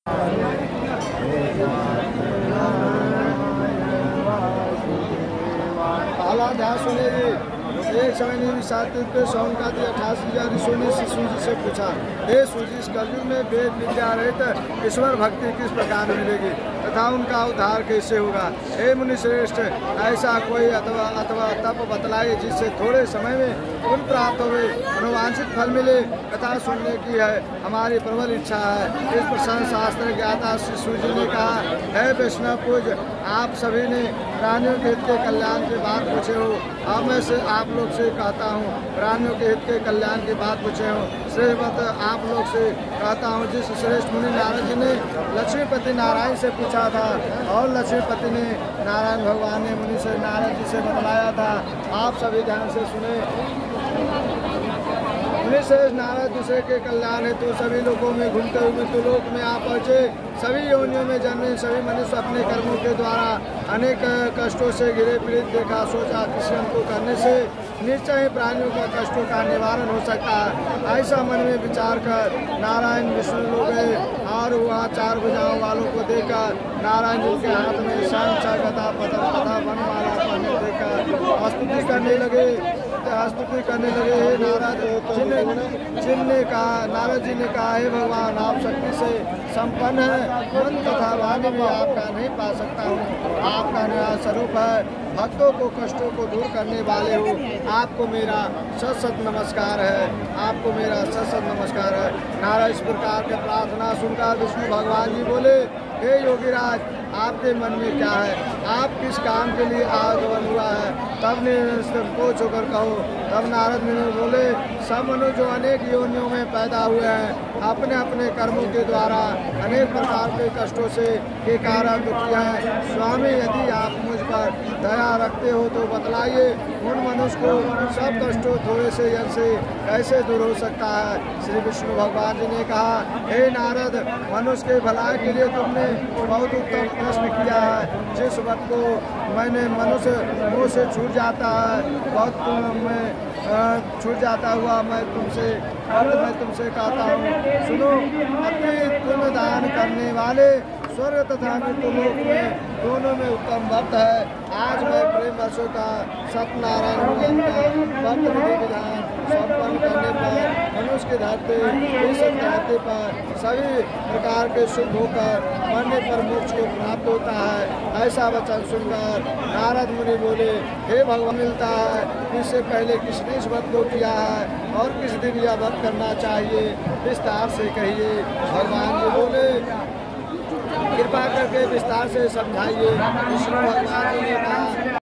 पहला ध्यान सुनिए। एक समय ने सात्विक सौन का 88,000 ऋषियों ने सूजी से पूछा, हे सूजी, इस कलयुग में वेद विद्या रहित ईश्वर भक्ति किस प्रकार मिलेगी तथा उनका उद्धार कैसे होगा? हे मुनि श्रेष्ठ, ऐसा कोई अथवा तप बतलाए जिससे थोड़े समय में पुण्य प्राप्त हो, मनोवांछित फल मिले कथा सुनने की है हमारी प्रबल इच्छा है। इस प्रसन्न शास्त्र ज्ञाता श्री सूजी ने कहा, हे वैष्णव पूज, आप सभी ने प्राणियों के हित के कल्याण की बात पूछे हो। अब मैं से आप लोग से कहता हूँ, प्राणियों के हित के कल्याण की बात पूछे हो। श्रेष्ठ आप लोग से कहता हूँ, जिस श्रेष्ठ मुनि नारद जी ने लक्ष्मीपति नारायण से पूछा था और लक्ष्मीपति ने नारायण भगवान ने मुनि से नारद जी से बतलाया था। आप सभी ध्यान से सुने। मुनि श्रेष्ठ नारद दूसरे के कल्याण है तो सभी लोगों में घूमते हुए तो लोक में आ पहुँचे। सभी योनियों में जन्मे सभी मनुष्य अपने कर्मों के द्वारा अनेक कष्टों से घिरे पीड़ित देखा। सोचा किसी को करने से निश्चय ही प्राणियों का कष्टों का निवारण हो सकता है। ऐसा मन में विचार कर नारायण विष्णु लोग गए और वहाँ 4 भुजाओं वालों को देखकर नारायण जी के हाथ में शंख गदा पद्म तथा वनमाला पहने देखकर स्तुति करने लगे। हे नारद नारद जी ने कहा, हे भगवान, आप शक्ति से संपन्न है, मन तथा वाणी में आपका नहीं पा सकता हूँ। आपका नया स्वरूप है, भक्तों को कष्टों को दूर करने वाले हो। आपको मेरा सत नमस्कार है, आपको मेरा सत नमस्कार है। नारद इस प्रकार के प्रार्थना सुनकर विष्णु भगवान जी बोले, हे योगीराज, आपके मन में क्या है? आप किस काम के लिए आगमन हुआ है? तब ने संकोच होकर कहो। तब नारद मुनि बोले, सब मनुष्य जो अनेक योनियों में पैदा हुए हैं अपने अपने कर्मों के द्वारा अनेक प्रकार के कष्टों से के कारण दुखी हैं। स्वामी, यदि आप मुझ पर दया रखते हो तो बतलाइए, उन मनुष्य को सब कष्टों थोड़े से यश से कैसे दूर हो सकता है? श्री विष्णु भगवान जी ने कहा, हे नारद, मनुष्य के भलाई के लिए तुमने बहुत उत्तम प्रश्न किया है। जिस वक्त को मैंने मनुष्य मुँह से छूट जाता है, बहुत मैं छूट जाता हुआ मैं तुमसे कहता हूँ, सुनो, अति पुण्य दान करने वाले स्वर्ग तथा मृत्युलोक में दोनों में उत्तम भक्त है। आज मैं प्रेम वर्षों का सत्यनारायण भगवान का भक्त विधि विधान संपन्न करने पर मनुष्य के धरते पर सभी प्रकार के सुख होकर मरने पर मोक्ष को प्राप्त होता है। ऐसा वचन सुनकर नारद मुनि बोले, हे भगवान, मिलता है इससे पहले किसने इस व्रत को किया है और किस दिन यह व्रत करना चाहिए, विस्तार से कहिए। भगवान जी बोले, कृपा करके विस्तार से समझाइए। विष्णु भगवान जी ने कहा,